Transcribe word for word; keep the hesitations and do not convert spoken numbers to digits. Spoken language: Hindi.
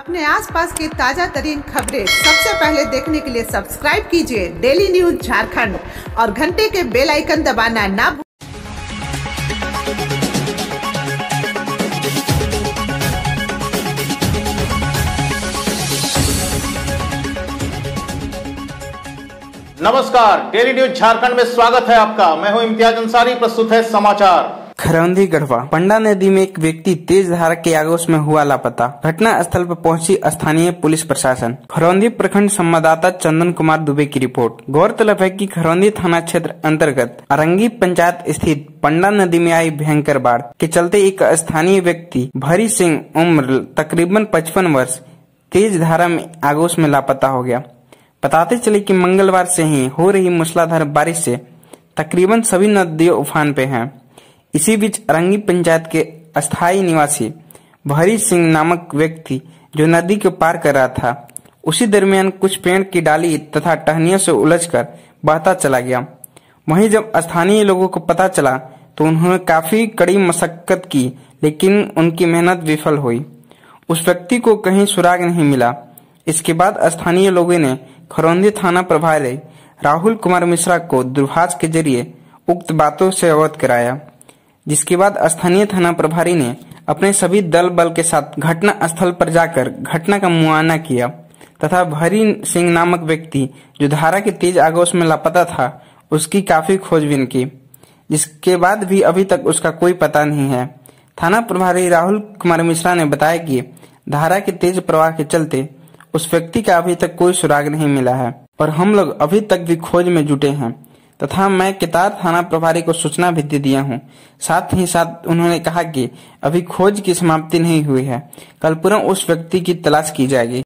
अपने आसपास की ताजा तरीन खबरें सबसे पहले देखने के लिए सब्सक्राइब कीजिए डेली न्यूज झारखंड और घंटे के बेल आइकन दबाना ना भूलें। नमस्कार, डेली न्यूज झारखंड में स्वागत है आपका। मैं हूं इम्तियाज अंसारी। प्रस्तुत है समाचार। खरौंधी गढ़वा पंडा नदी में एक व्यक्ति तेज धारा के आगोश में हुआ लापता। घटना स्थल पर पहुंची स्थानीय पुलिस प्रशासन। खरौंधी प्रखंड संवाददाता चंदन कुमार दुबे की रिपोर्ट। गौरतलब है कि खरौंधी थाना क्षेत्र अंतर्गत अरंगी पंचायत स्थित पंडा नदी में आई भयंकर बाढ़ के चलते एक स्थानीय व्यक्ति भरी सिंह उम्र तकरीबन पचपन वर्ष तेज धारा में आगोश में लापता हो गया। बताते चले कि मंगलवार से ही हो रही मूसलाधार बारिश से तकरीबन सभी नदियां उफान पे हैं। इसी बीच अरंगी पंचायत के अस्थायी निवासी भरी सिंह नामक व्यक्ति जो नदी को पार कर रहा था, उसी दरमियान कुछ पेड़ की डाली तथा टहनियों से उलझकर बहता चला गया। वहीं जब स्थानीय लोगों को पता चला तो उन्होंने काफी कड़ी मशक्कत की, लेकिन उनकी मेहनत विफल हुई। उस व्यक्ति को कहीं सुराग नहीं मिला। इसके बाद स्थानीय लोगों ने खरौंधी थाना प्रभारी राहुल कुमार मिश्रा को दूरभाष के जरिए उक्त बातों से अवगत कराया, जिसके बाद स्थानीय थाना प्रभारी ने अपने सभी दल बल के साथ घटना स्थल पर जाकर घटना का मुआयना किया तथा भरी सिंह नामक व्यक्ति जो धारा के तेज आगोश में लापता था, उसकी काफी खोजबीन की, जिसके बाद भी अभी तक उसका कोई पता नहीं है। थाना प्रभारी राहुल कुमार मिश्रा ने बताया कि धारा के तेज प्रवाह के चलते उस व्यक्ति का अभी तक कोई सुराग नहीं मिला है और हम लोग अभी तक भी खोज में जुटे हैं तथा मैं केतार थाना प्रभारी को सूचना भी दे दिया हूं। साथ ही साथ उन्होंने कहा कि अभी खोज की समाप्ति नहीं हुई है, कल पुनः उस व्यक्ति की तलाश की जाएगी।